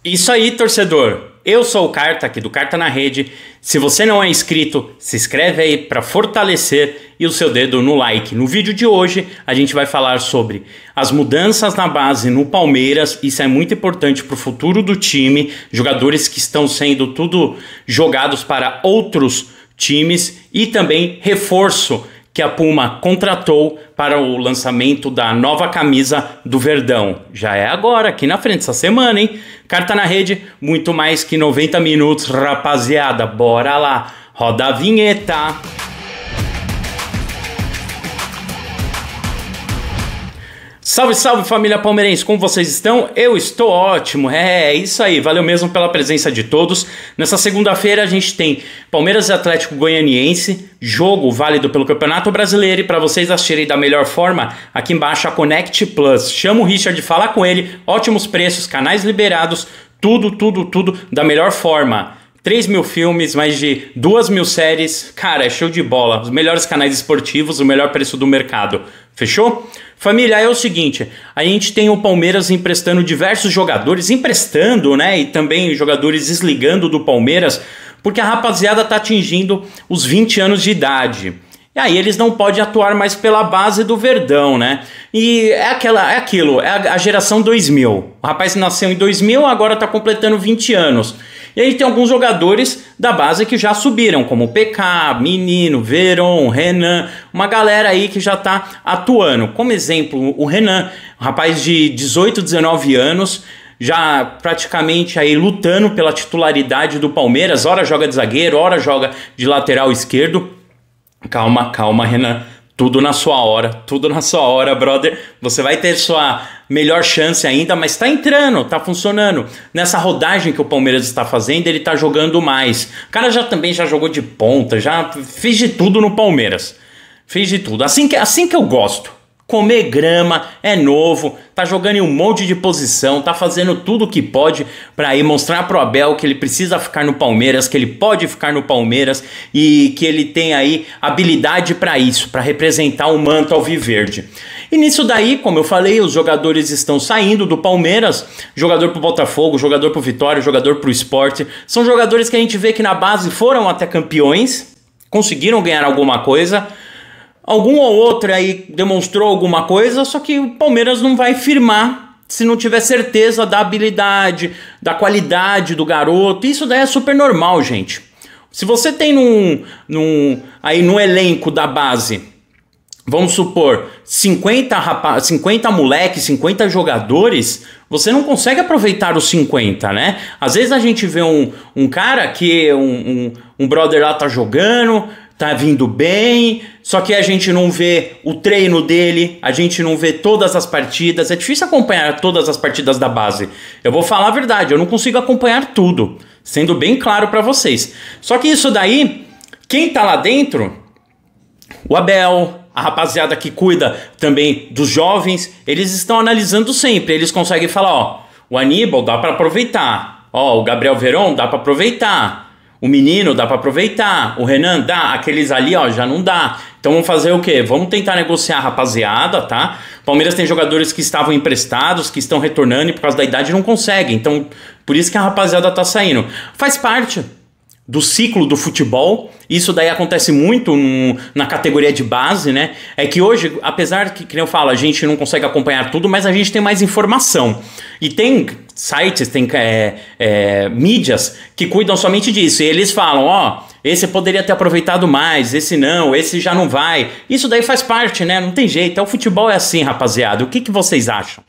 Isso aí, torcedor. Eu sou o Carta, aqui do Carta na Rede. Se você não é inscrito, se inscreve aí para fortalecer e o seu dedo no like. No vídeo de hoje, a gente vai falar sobre as mudanças na base no Palmeiras. Isso é muito importante para o futuro do time. Jogadores que estão sendo tudo jogados para outros times e também reforço que a Puma contratou para o lançamento da nova camisa do Verdão. Já é agora, aqui na frente, essa semana, hein? Carta na Rede, muito mais que 90 minutos, rapaziada. Bora lá, roda a vinheta. Salve, salve família palmeirense, como vocês estão? Eu estou ótimo, é isso aí, valeu mesmo pela presença de todos. Nessa segunda-feira a gente tem Palmeiras e Atlético Goianiense, jogo válido pelo Campeonato Brasileiro, e para vocês assistirem da melhor forma, aqui embaixo a Connect Plus. Chama o Richard, fala com ele, ótimos preços, canais liberados, tudo da melhor forma. 3.000 filmes, mais de 2.000 séries, cara, é show de bola. Os melhores canais esportivos, o melhor preço do mercado. Fechou? Família, é o seguinte, a gente tem o Palmeiras emprestando diversos jogadores, né? E também jogadores desligando do Palmeiras, porque a rapaziada tá atingindo os 20 anos de idade. E aí eles não podem atuar mais pela base do Verdão, né? E é a geração 2000. O rapaz nasceu em 2000, agora tá completando 20 anos. E aí tem alguns jogadores da base que já subiram, como o PK, Menino, Veron, Renan, uma galera aí que já tá atuando. Como exemplo, o Renan, um rapaz de 18, 19 anos, já praticamente aí lutando pela titularidade do Palmeiras, ora joga de zagueiro, ora joga de lateral esquerdo. Calma, Renan. Tudo na sua hora, brother. Você vai ter sua melhor chance ainda, mas tá entrando, tá funcionando. Nessa rodagem que o Palmeiras está fazendo, ele tá jogando mais. O cara também já jogou de ponta, já fez de tudo no Palmeiras. Fez de tudo. Assim que eu gosto. Comer grama, é novo, tá jogando em um monte de posição, tá fazendo tudo o que pode para ir mostrar pro Abel que ele precisa ficar no Palmeiras, que ele pode ficar no Palmeiras e que ele tem aí habilidade para isso, para representar o manto alviverde. E nisso daí, como eu falei, os jogadores estão saindo do Palmeiras, jogador pro Botafogo, jogador pro Vitória, jogador pro Sport. São jogadores que a gente vê que na base foram até campeões, conseguiram ganhar alguma coisa. Algum ou outro aí demonstrou alguma coisa, só que o Palmeiras não vai firmar se não tiver certeza da habilidade, da qualidade do garoto. Isso daí é super normal, gente. Se você tem aí no elenco da base, vamos supor, 50 moleques, 50 jogadores, você não consegue aproveitar os 50, né? Às vezes a gente vê um cara que um brother lá tá jogando, tá vindo bem, só que a gente não vê o treino dele, a gente não vê todas as partidas, é difícil acompanhar todas as partidas da base. Eu vou falar a verdade, eu não consigo acompanhar tudo, sendo bem claro para vocês. Só que isso daí, quem tá lá dentro, o Abel, a rapaziada que cuida também dos jovens, eles estão analisando sempre, eles conseguem falar, ó, o Aníbal dá para aproveitar, ó, o Gabriel Veron dá para aproveitar, o Menino dá para aproveitar, o Renan dá, aqueles ali ó, já não dá. Então vamos fazer o quê? Vamos tentar negociar, rapaziada, tá? Palmeiras tem jogadores que estavam emprestados, que estão retornando e por causa da idade não conseguem. Então por isso que a rapaziada tá saindo. Faz parte do ciclo do futebol, isso daí acontece muito na categoria de base, né? É que hoje, apesar que eu falo, a gente não consegue acompanhar tudo, mas a gente tem mais informação. E tem sites, tem mídias que cuidam somente disso. E eles falam, ó, esse poderia ter aproveitado mais, esse não, esse já não vai. Isso daí faz parte, né? Não tem jeito. O futebol é assim, rapaziada. O que vocês acham?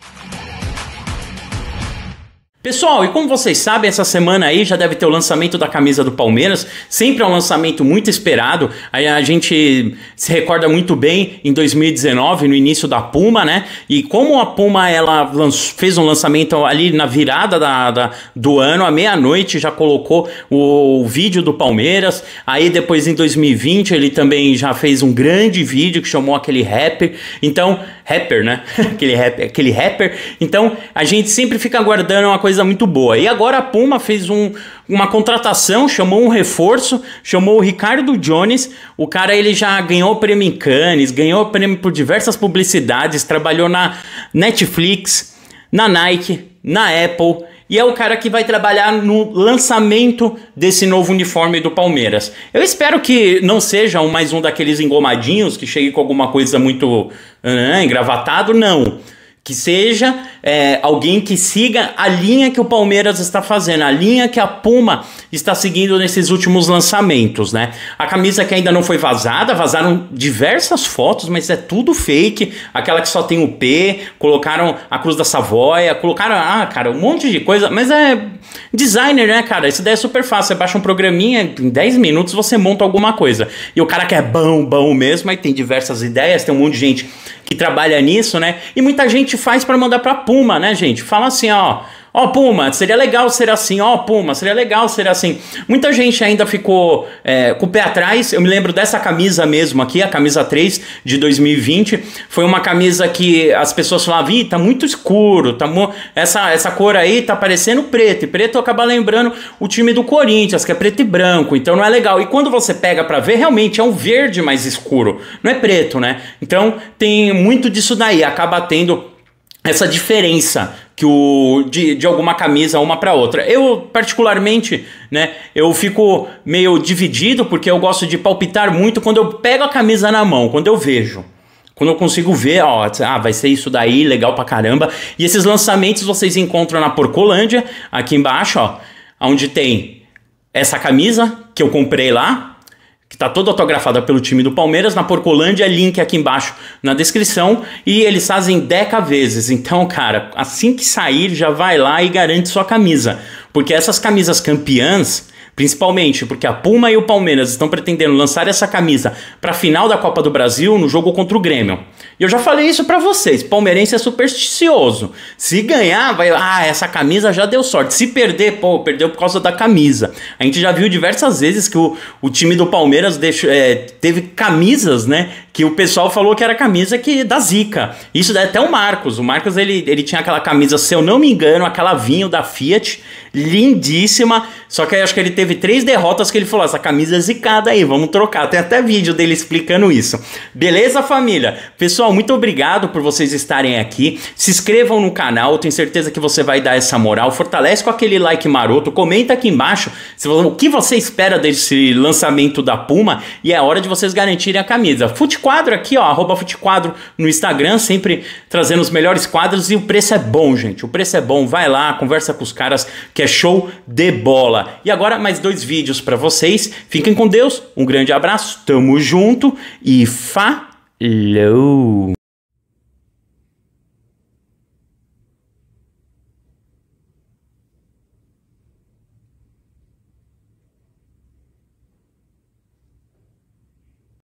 Pessoal, e como vocês sabem, essa semana aí já deve ter o lançamento da camisa do Palmeiras, sempre é um lançamento muito esperado, aí a gente se recorda muito bem em 2019, no início da Puma, né, e como a Puma ela fez um lançamento ali na virada do ano, à meia-noite já colocou o vídeo do Palmeiras, aí depois em 2020 ele também já fez um grande vídeo que chamou aquele rapper, então, né, aquele rapper, então a gente sempre fica aguardando uma coisa muito boa. E agora a Puma fez uma contratação, chamou um reforço, chamou o Ricardo Jones. O cara ele já ganhou prêmio em Cannes, ganhou prêmio por diversas publicidades, trabalhou na Netflix, na Nike, na Apple. e é o cara que vai trabalhar no lançamento desse novo uniforme do Palmeiras. Eu espero que não seja mais um daqueles engomadinhos que chegue com alguma coisa muito engravatado, não. Que seja alguém que siga a linha que o Palmeiras está fazendo, a linha que a Puma está seguindo nesses últimos lançamentos, né? A camisa que ainda não foi vazada, vazaram diversas fotos, mas é tudo fake. Aquela que só tem o P, colocaram a Cruz da Savoia, colocaram, cara, um monte de coisa, mas é designer, né, cara? Isso daí é super fácil, você baixa um programinha, em 10 minutos você monta alguma coisa. E o cara que é bom mesmo, aí tem diversas ideias, tem um monte de gente que trabalha nisso, né? E muita gente faz para mandar pra Puma, né, gente? Fala assim, ó, Puma, seria legal ser assim, Puma, seria legal ser assim. Muita gente ainda ficou com o pé atrás. Eu me lembro dessa camisa mesmo aqui, a camisa 3 de 2020. Foi uma camisa que as pessoas falavam, tá muito escuro, essa cor aí tá parecendo preto. E preto acaba lembrando o time do Corinthians, que é preto e branco, então não é legal. E quando você pega pra ver, realmente é um verde mais escuro, não é preto, né? Então tem muito disso daí, acaba tendo essa diferença de alguma camisa uma para outra. Eu, particularmente, né, eu fico meio dividido, porque eu gosto de palpitar muito quando eu pego a camisa na mão, quando eu vejo. Quando eu consigo ver, vai ser isso daí, legal pra caramba. E esses lançamentos vocês encontram na Porcolândia, aqui embaixo, onde tem essa camisa que eu comprei lá, que tá toda autografada pelo time do Palmeiras. Na Porcolândia, link aqui embaixo na descrição, e eles fazem 10 vezes. Então, cara, assim que sair, já vai lá e garante sua camisa, porque essas camisas campeãs, principalmente porque a Puma e o Palmeiras estão pretendendo lançar essa camisa para a final da Copa do Brasil no jogo contra o Grêmio. E eu já falei isso para vocês, palmeirense é supersticioso. Se ganhar, essa camisa já deu sorte. Se perder, perdeu por causa da camisa. A gente já viu diversas vezes que o time do Palmeiras teve camisas, né, que o pessoal falou que era camisa da zica. Isso daí até o Marcos. O Marcos, ele tinha aquela camisa, se eu não me engano, aquela vinho da Fiat, lindíssima, só que eu acho que ele teve 3 derrotas que ele falou, essa camisa é zicada aí, vamos trocar. Tem até vídeo dele explicando isso. Beleza, família? Pessoal, muito obrigado por vocês estarem aqui. Se inscrevam no canal, tenho certeza que você vai dar essa moral. Fortalece com aquele like maroto, comenta aqui embaixo o que você espera desse lançamento da Puma, e é hora de vocês garantirem a camisa. Futequadro aqui, @Futequadro no Instagram, sempre trazendo os melhores quadros, e o preço é bom, gente. O preço é bom, vai lá, conversa com os caras, que é show de bola. E agora mais 2 vídeos para vocês. Fiquem com Deus, um grande abraço, tamo junto e falou!